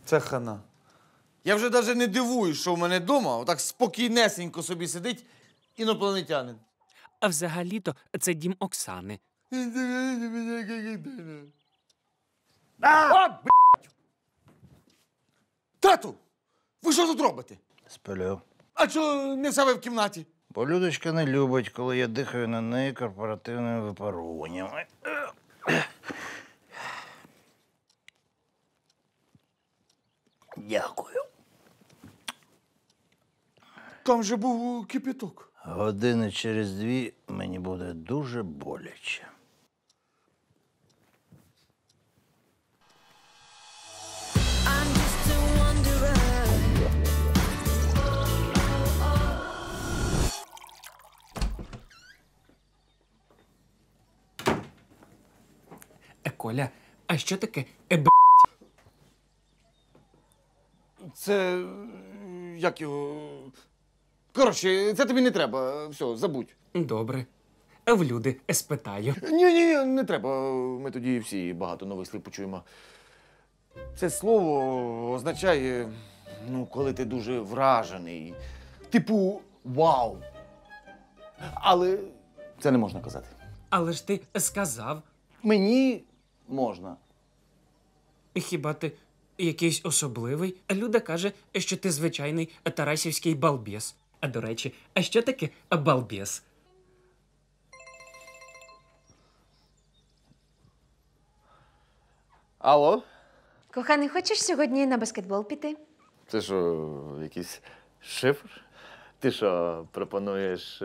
Це хана. Я вже навіть не дивуюсь, що в мене вдома отак спокійнесенько собі сидить інопланетянин. А взагалі-то це дім Оксани. А, блядь! Тату, ви що тут робите? Сплю. А чого не в себе в кімнаті? Бо Людочка не любить, коли я дихаю на неї корпоративними випаруваннями. Дякую. Там же був кипяток. Години через 2 мені буде дуже боляче. Коля, а що таке Це. Як його. Коротше, це тобі не треба. Все, забудь. Добре. А в люди спитаю. Ні, не треба. Ми тоді всі багато нових слів почуємо. Це слово означає, ну, коли ти дуже вражений. Типу вау. Але це не можна казати. Але ж ти сказав, Мені можна. хіба ти якийсь особливий? Люда каже, що ти звичайний тарасівський балбес. А до речі, а що таке балбес? Алло? Коханий, хочеш сьогодні на баскетбол піти? Це що, якийсь шифр? Ти що, пропонуєш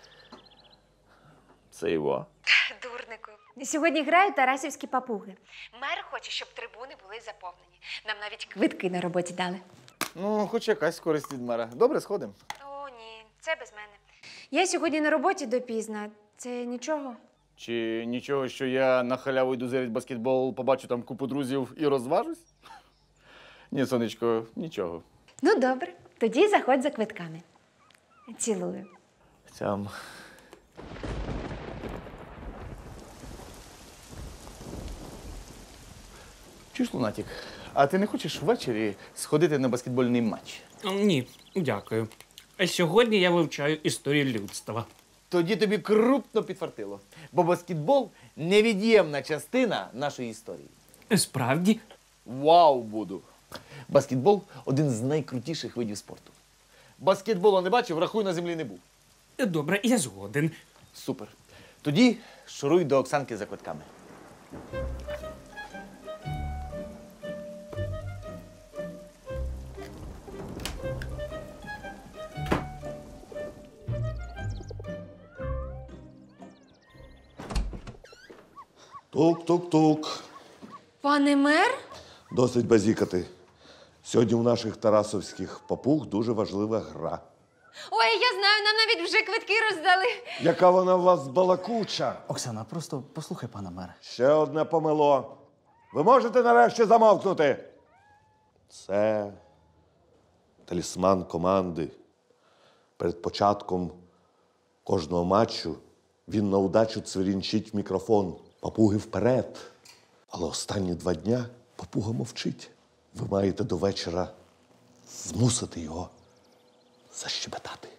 це його? Дурнику. Сьогодні грають тарасівські папуги. Мер хоче, щоб трибуни були заповнені. Нам навіть квитки на роботі дали. Ну, хоч якась користь від мера. Добре, сходимо. О, ні, це без мене. Я сьогодні на роботі допізна. Це нічого? Чи нічого, що я на халяву йду зирить баскетбол, побачу там купу друзів і розважусь? Ні, сонечко, нічого. Ну, добре. Тоді заходь за квитками. Цілую. Цям. Чуєш, Лунатік, а ти не хочеш ввечері сходити на баскетбольний матч? Ні, дякую. Сьогодні я вивчаю історію людства. Тоді тобі крупно підфартило, бо баскетбол – невід'ємна частина нашої історії. Справді? Вау буду! Баскетбол – один з найкрутіших видів спорту. Баскетболу не бачив, рахуй, на землі не був. Добре, я згоден. Супер. Тоді шуруй до Оксанки за квитками. Тук-тук-тук. Пане мер? Досить базікати. Сьогодні у наших тарасовських папуг дуже важлива гра. Ой, я знаю, нам навіть вже квитки роздали. Яка вона у вас балакуча. Оксана, просто послухай пана мера. Ще одне помило. Ви можете нарешті замовкнути? Це талісман команди. Перед початком кожного матчу він на удачу цвірінчить в мікрофон. Папуги вперед. Але останні 2 дня папуга мовчить. Ви маєте до вечора змусити його защебетати.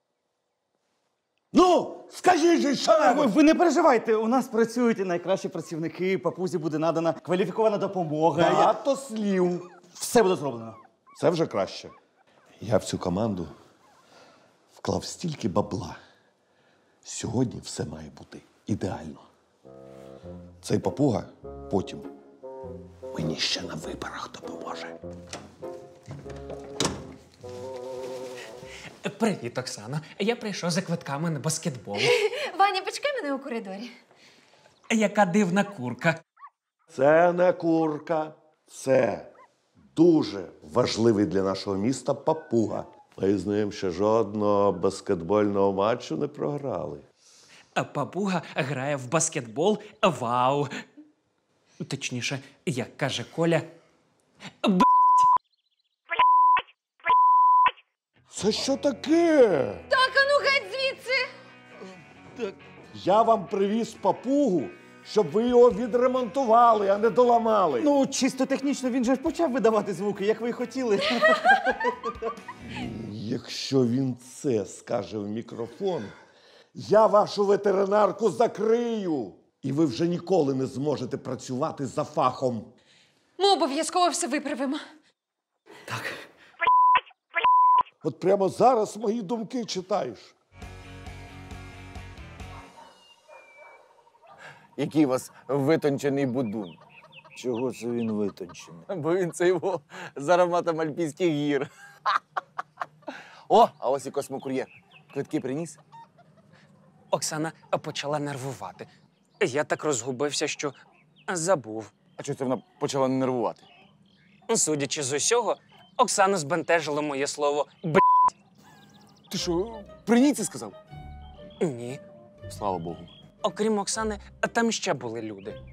Ну, скажіть же що-небудь! Ви не переживайте, у нас працюють і найкращі працівники, папузі буде надана кваліфікована допомога. Багато слів. Все буде зроблено. Це вже краще. Я в цю команду вклав стільки бабла. Сьогодні все має бути ідеально. Цей папуга потім мені ще на виборах допоможе. Привіт, Оксано. Я прийшов за квитками на баскетбол. Ваня, почекай мене у коридорі. Яка дивна курка. Це не курка. Це дуже важливий для нашого міста папуга. Ми з ним ще жодного баскетбольного матчу не програли. А папуга грає в баскетбол. Вау! Точніше, як каже Коля, Це що таке? Так, а ну геть звідси! Я вам привіз папугу щоб ви його відремонтували, а не доламали. Ну, чисто технічно він же ж почав видавати звуки, як ви і хотіли. Якщо він це скаже в мікрофон, я вашу ветеринарку закрию. І ви вже ніколи не зможете працювати за фахом. Ми обов'язково все виправимо. От прямо зараз мої думки читаєш. Який у вас витончений будун. Чого це він витончений? Бо він це його з ароматом Альпійських гір. О, а ось і космокур'єр. Квитки приніс? Оксана почала нервувати. Я так розгубився, що забув. А чого це вона почала нервувати? Судячи з усього, Оксану збентежило моє слово Ти що, при ній це сказав? Ні. Слава Богу. Окрім Оксани, там ще були люди.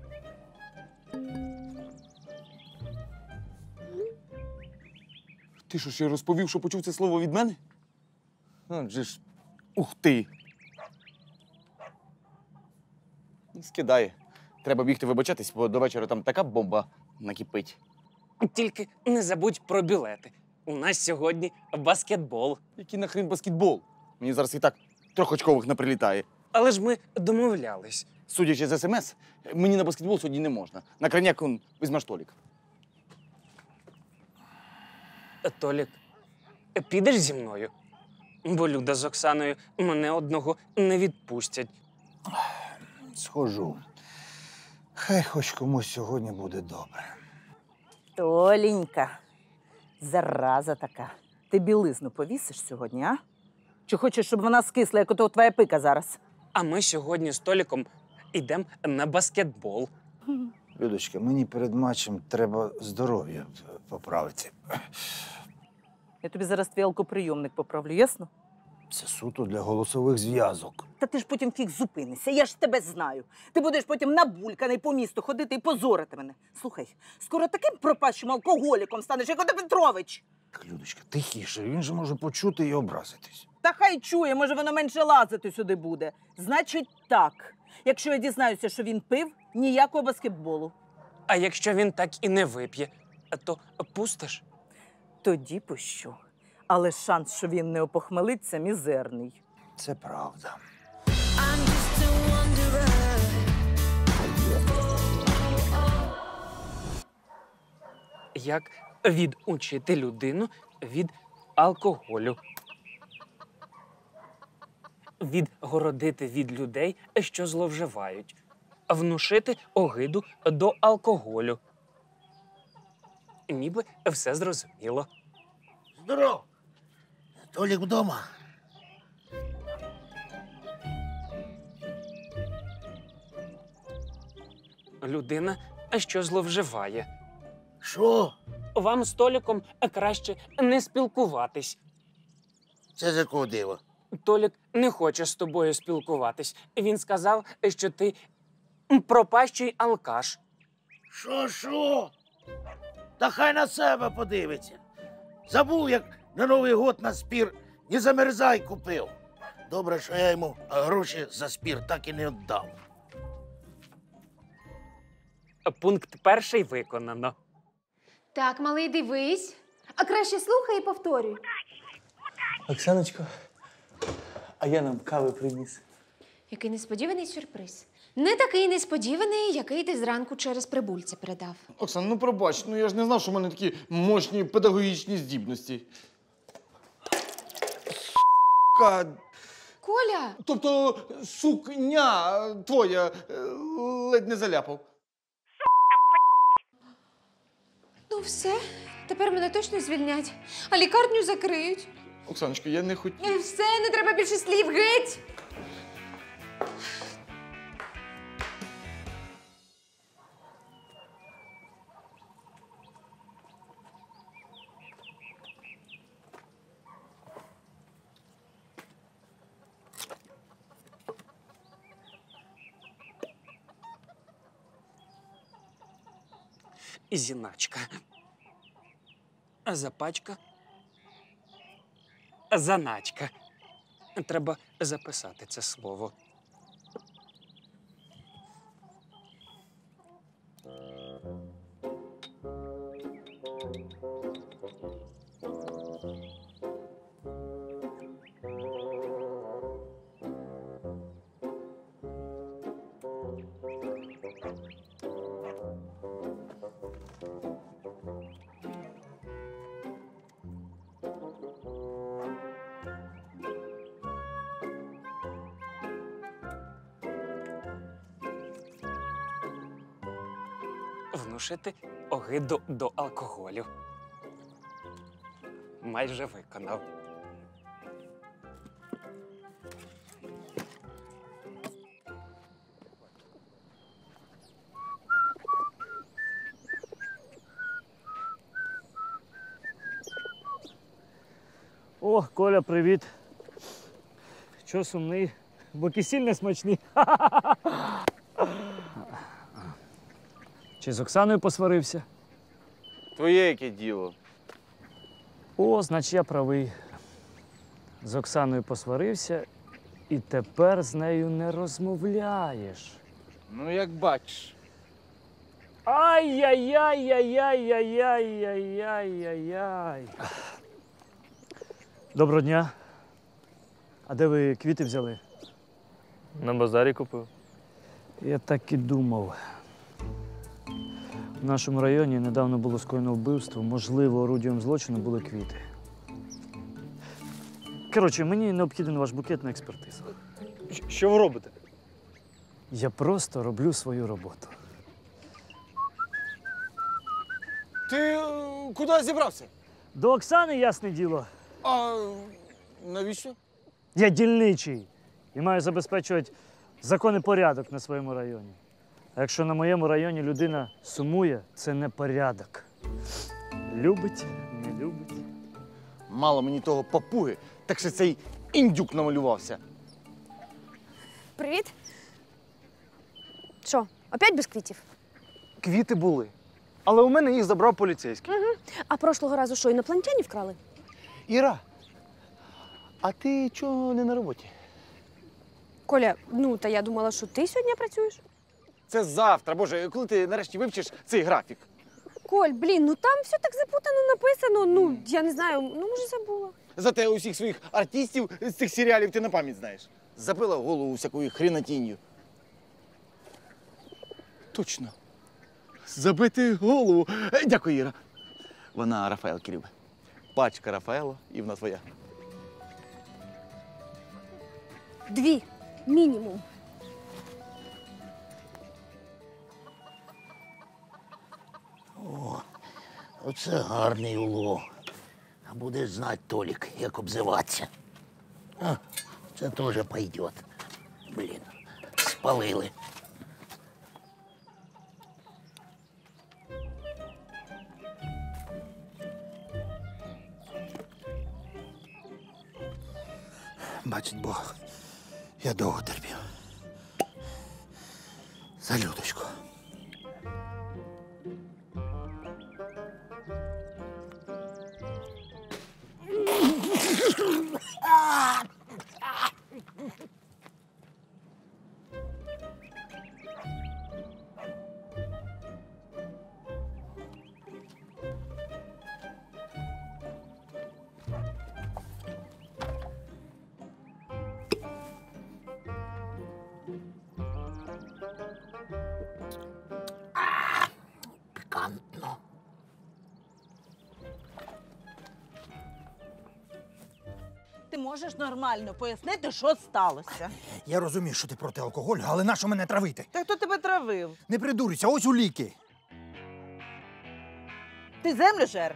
Ти що, ще розповів, що почув це слово від мене? Отже ж, ух ти. Скидає. Треба бігти вибачатись, бо до вечора там така бомба накипить. Тільки не забудь про білети. У нас сьогодні баскетбол. Який нахрін баскетбол? Мені зараз і так трьохочкових не прилітає. Але ж ми домовлялись. Судячи з СМС, мені на баскетбол сьогодні не можна. На крайняк он візьмеш Толік. Толік, підеш зі мною? Бо Люда з Оксаною мене одного не відпустять. Схожу. Хай хоч комусь сьогодні буде добре. Толенька, зараза така. Ти білизну повісиш сьогодні, а? Чи хочеш, щоб вона скисла, як ото твоя пика зараз? А ми сьогодні з Толіком йдемо на баскетбол. Людочка, мені перед матчем треба здоров'я поправити. Я тобі зараз твій алкоприйомник поправлю, ясно? Це суто для голосових зв'язок. Та ти ж потім фіг зупинишся, я ж тебе знаю. Ти будеш потім набульканий по місту ходити і позорити мене. Слухай, скоро таким пропащим алкоголіком станеш, як Ото Петрович. Так, Людочка, тихіше, він же може почути і образитись. Та хай чує, може воно менше лазити сюди буде. Значить так, якщо я дізнаюся, що він пив, ніякого баскетболу. А якщо він так і не вип'є, то пустиш? Тоді пущу. Але шанс, що він не опохмелиться, мізерний. Це правда. Як відучити людину від алкоголю? Відгородити від людей, що зловживають. Внушити огиду до алкоголю. Ніби все зрозуміло. Здоров! Толік вдома. Людина, що зловживає. Що? Вам з Толіком краще не спілкуватись. Це з якого дива? Толік не хоче з тобою спілкуватись. Він сказав, що ти пропащий алкаш. Що? Та хай на себе подивиться. Забув, як на Новий год на спір не замерзай купив. Добре, що я йому гроші за спір так і не віддав. Пункт перший виконано. Так, малий, дивись. А краще слухай і повторюй. Оксаночко, а я нам кави приніс. Який несподіваний сюрприз. Не такий несподіваний, який ти зранку через прибульця передав. Оксан, ну пробач, ну я ж не знав, що в мене такі мощні педагогічні здібності. Коля! Тобто сукня твоя ледь не заляпав. Ну все, тепер мене точно звільнять, а лікарню закриють. Оксаночко, я не хотів. І все, не треба більше слів, геть! Зіначка. Запачка. Заначка. Треба записати це слово. заглушити огиду до алкоголю. Майже виконав. О, Коля, привіт. Чого сумний? Бо кисіль не смачний. Чи з Оксаною посварився? Твоє яке діло? О, значить, я правий. З Оксаною посварився і тепер з нею не розмовляєш. Ну, як бачиш. Ай-яй-яй-яй-яй-яй-яй-яй-яй. Доброго дня. А де ви квіти взяли? На базарі купив. Я так і думав. В нашому районі недавно було скоєно вбивство. Можливо, орудієм злочину були квіти. Коротше, мені необхіден ваш букет на експертизу. Що ви робите? Я просто роблю свою роботу. Ти куди зібрався? До Оксани, ясне діло. А навіщо? Я дільничий і маю забезпечувати закон і порядок на своєму районі. А якщо на моєму районі людина сумує, це не порядок. Любить, не любить. Мало мені того папуги, так що цей індюк намалювався. Привіт. Що, опять без квітів? Квіти були. Але у мене їх забрав поліцейський. А прошлого разу що, інопланетяні вкрали? Іра, а ти чого не на роботі? Коля, ну, та я думала, що ти сьогодні працюєш. Це завтра, Боже, коли ти нарешті вивчиш цей графік? Коль, блін, ну там все так запутано написано. Ну, я не знаю, ну, може, забула. Зате усіх своїх артистів з цих серіалів ти на пам'ять знаєш. Забила в голову всякою хренотінню. Точно. Забити голову. Дякую, Іра. Вона Рафаелки любить. Пачка Рафаело і вона твоя. 2 мінімум. Оце гарний улов. А будеш знати, Толік, як обзиватися. А, це теж пойдет. Блін, спалили. Бачить Бог, я довго терпів. Салюточку. Пікантно. Ти можеш нормально пояснити, що сталося? Я розумію, що ти проти алкоголю, але нащо мене травити? Та хто тебе травив? Не придурюйся, ось у ліки. Ти землю жер?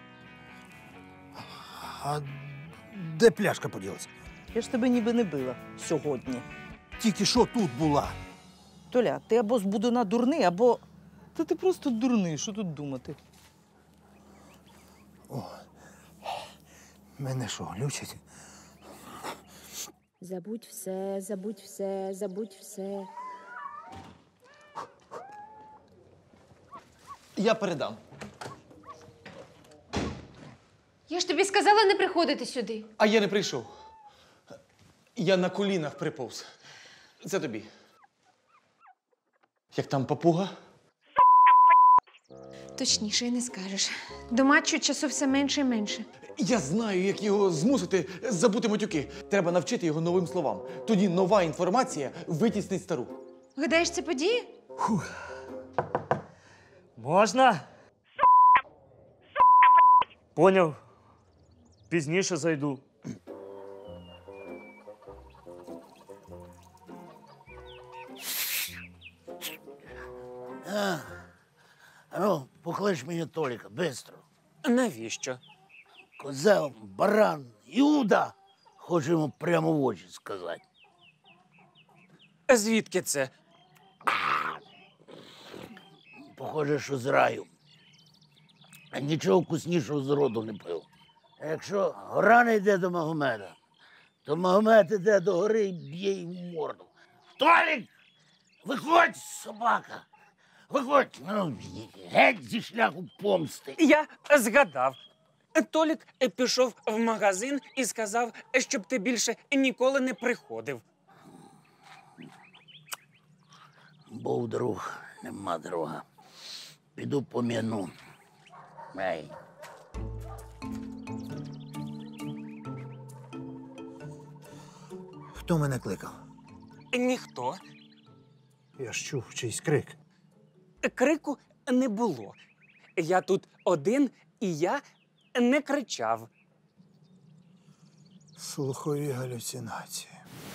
А де пляшка поділася? Я ж тебе ніби не била сьогодні. Тільки що тут була. Толя, ти або з Будуна дурний, або... Та ти просто дурний, що тут думати? Мене що, глючить? Забудь все, забудь все, забудь все. Я передам. Я ж тобі сказала не приходити сюди. А я не прийшов. Я на колінах приповз. Це тобі. Як там папуга? Точніше, не скажеш. До матчу часу все менше і менше. Я знаю, як його змусити забути матюки. Треба навчити його новим словам. Тоді нова інформація витіснить стару. Гадаєш, це подіє? Можна? Поняв. Пізніше зайду. Ну, клич мені Толіка, бистро. Навіщо? Козел, баран, Іуда. Хочу йому прямо в очі сказати. Звідки це? Похоже, що з раю. А нічого вкуснішого з роду не пив. А якщо гора не йде до Магомеда, то Магомед іде до гори і б'є їм в морду. Толік! Виходь, собака! Виходь! Ну, геть зі шляху помсти. Я згадав. Толік пішов в магазин і сказав, щоб ти більше ніколи не приходив. Був друг, нема друга. Піду пом'яну. Ей. Хто мене кликав? Ніхто. Я ж чув чийсь крик. Крику не було. Я тут один, і я не кричав. Слухові галюцинації.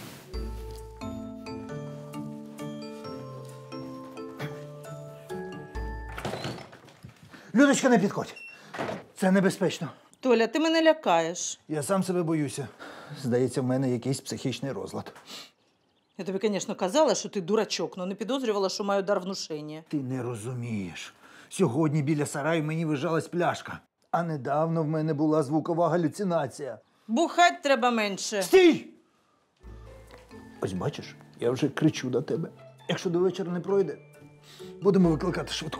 Людочка, не підходь. Це небезпечно. Толя, ти мене лякаєш. Я сам себе боюся. Здається, в мене якийсь психічний розлад. Я тобі, звісно, казала, що ти дурачок, але не підозрювала, що маю дар внушення. Ти не розумієш. Сьогодні біля сараю мені вижалась пляшка. А недавно в мене була звукова галюцинація. Бухать треба менше. Стій! Ось бачиш, я вже кричу до тебе. Якщо до вечора не пройде, будемо викликати швидку.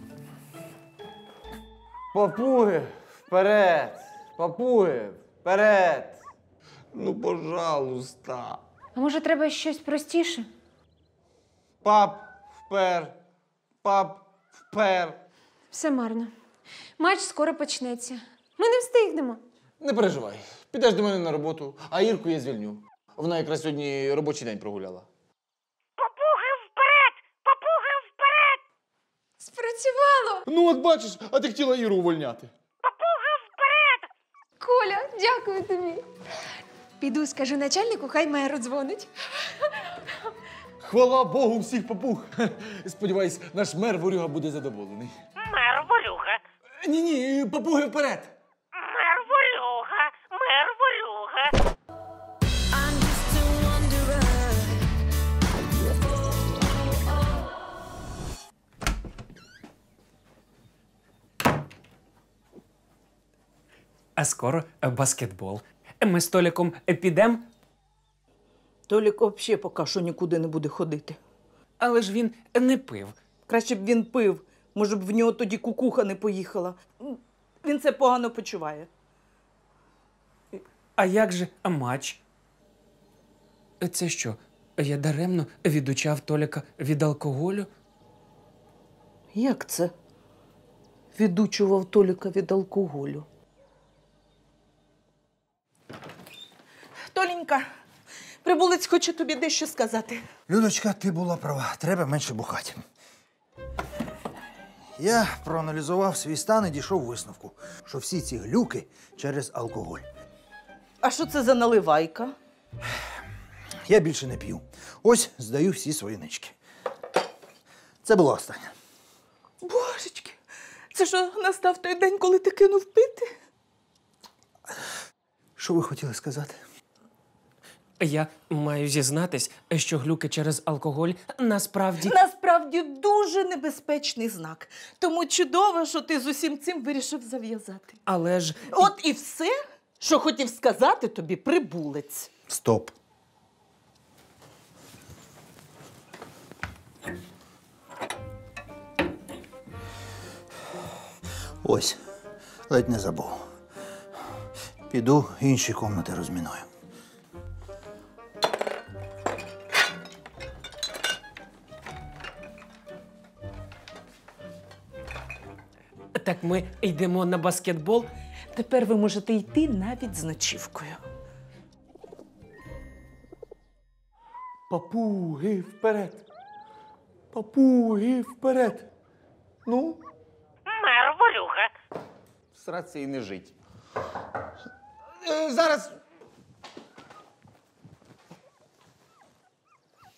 Папуги, вперед! Папуги, вперед! Ну, пожалуйста. А може, треба щось простіше? Пап, впер. Пап, впер. Все марно. Матч скоро почнеться. Ми не встигнемо. Не переживай. Підеш до мене на роботу, а Ірку я звільню. Вона якраз сьогодні робочий день прогуляла. Папуги вперед! Папуги вперед! Спрацювало! Ну, от бачиш, а ти хотіла Іру увольняти. Папуги вперед! Коля, дякую тобі. Піду, скажу начальнику, хай меру дзвонить. Хвала Богу всіх папуг. Сподіваюсь, наш мер Ворюга буде задоволений. Мер Ворюга! Ні, папуги вперед! Мер Ворюга! Мер Ворюга! А скоро баскетбол. Ми з Толіком підемо, Толік взагалі поки що нікуди не буде ходити. але ж він не пив. Краще б він пив. Може б в нього тоді кукуха не поїхала. Він це погано почуває. А як же матч? Це що, я даремно відучав Толіка від алкоголю? Як це? Відучував Толіка від алкоголю. Толінька, прибулець хоче тобі дещо сказати. Людочка, ти була права. Треба менше бухати. Я проаналізував свій стан і дійшов висновку, що всі ці глюки через алкоголь. А що це за наливайка? Я більше не п'ю. Ось здаю всі свої нички. Це було останнє. Божечки, це що настав той день, коли ти кинув пити? Що ви хотіли сказати? Я маю зізнатись, що глюки через алкоголь насправді... Насправді дуже небезпечний знак. Тому чудово, що ти з усім цим вирішив зав'язати. Але ж... От і все, що хотів сказати тобі прибулець. Стоп. Ось, ледь не забув. Піду інші кімнати розміную. Так ми йдемо на баскетбол? Тепер ви можете йти навіть з ночівкою. Папуги вперед! Папуги вперед! Ну? Мер Ворюга! Сраться і не жить. Зараз.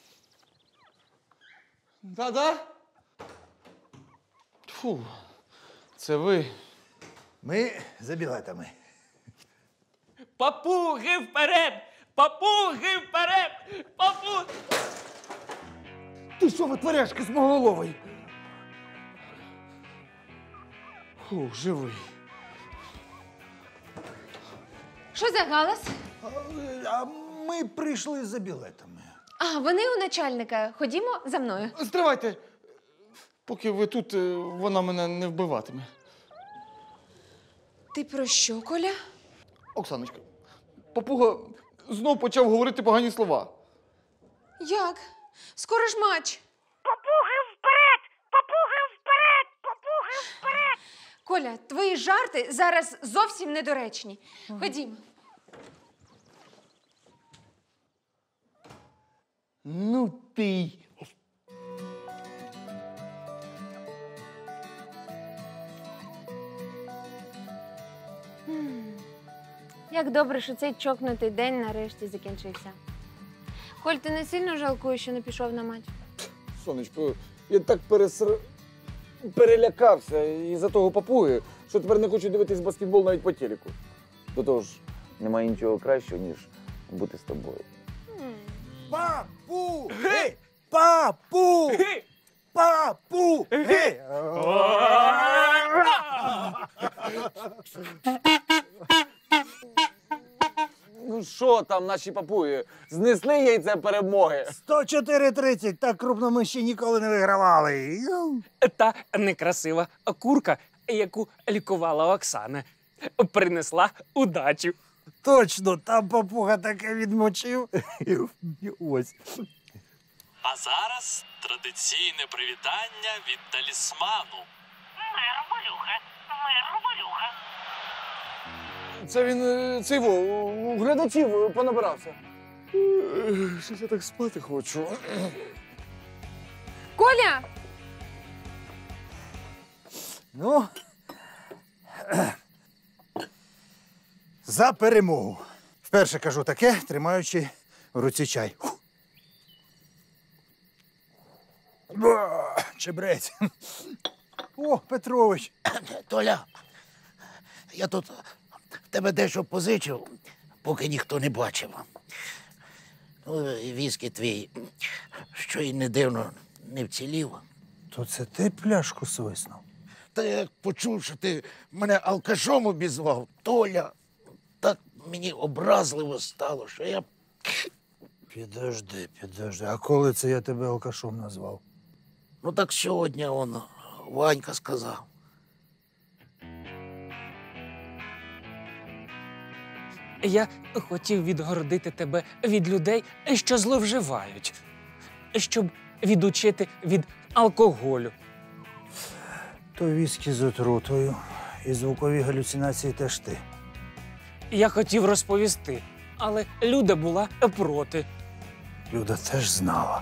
Да-да? Фу. Це ви? Ми за білетами. Папуги вперед! Папуги вперед! Ти що витворяєш, космоголовий? Фу, живий. Що за галас? А ми прийшли за білетами. А, вони у начальника. Ходімо за мною. Стривайте. Поки ви тут, вона мене не вбиватиме. Ти про що, Коля? Оксаночка, папуга знов почав говорити погані слова. Як? Скоро ж матч. Папуги вперед! Папуги вперед! Папуги вперед! Коля, твої жарти зараз зовсім недоречні. Ходімо. Ну ти й. Як добре, що цей чокнутий день нарешті закінчився. Коль, ти не сильно жалкуєш, що не пішов на матч? Сонечко, я так перелякався із-за того папуги, що тепер не хочу дивитись баскетбол навіть по телеку. До того ж, немає нічого кращого, ніж бути з тобою. Папуги! Папуги! Папуги! Ну що там наші папуги? Знесли яйце перемоги? 104-30, так крупно ми ще ніколи не вигравали. Та некрасива курка, яку лікувала Оксана, принесла удачу. Точно, там папуга таке відмочив. Ось. А зараз традиційне привітання від талісману. Мир, Валюха! Мир, Валюха! Це він у глядачів понабирався. Щось я так спати хочу. Коля! Ну, за перемогу. Вперше кажу таке, тримаючи в руці чай. Чебрець. О, Петрович. Толя, я тут в тебе дещо позичив, поки ніхто не бачив. Ну, віскі твій, що й не дивно, не вцілів. То це ти пляшку свиснув? Та я як почув, що ти мене алкашом обізвав, Толя, так мені образливо стало, що я... Підожди. А коли це я тебе алкашом назвав? Ну так сьогодні он, Ванька сказав. Я хотів відгородити тебе від людей, що зловживають, щоб відучити від алкоголю. То віскі з отрутою і звукові галюцинації теж ти. Я хотів розповісти, але Люда була проти. Люда теж знала.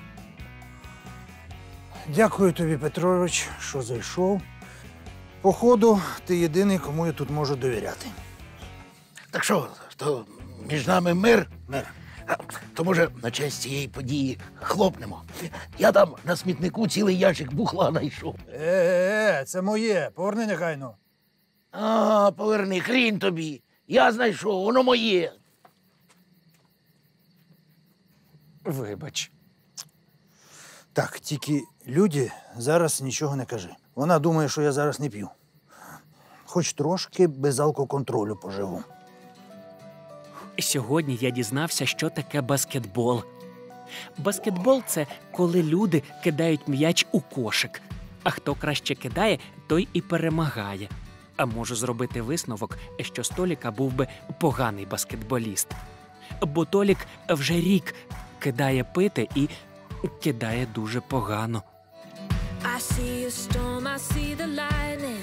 Дякую тобі, Петрович, що зайшов. Походу, ти єдиний, кому я тут можу довіряти. Так що, то між нами мир? Мир. То, може, на честь цієї події хлопнемо. Я там на смітнику цілий ящик бухла знайшов. Це моє. Поверни негайно. А, поверни, хрінь тобі. Я знайшов, воно моє. Вибач. Так, тільки Люді зараз нічого не кажи. Вона думає, що я зараз не п'ю. Хоч трошки без алкоконтролю поживу. Сьогодні я дізнався, що таке баскетбол. Баскетбол – це коли люди кидають м'яч у кошик. А хто краще кидає, той і перемагає. А можу зробити висновок, що Століка був би поганий баскетболіст. Бо Толік вже рік кидає пити і кидає дуже погано. I see a storm, I see the lightning.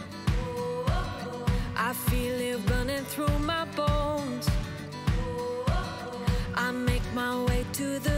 I feel it running through my bones. I make my way to the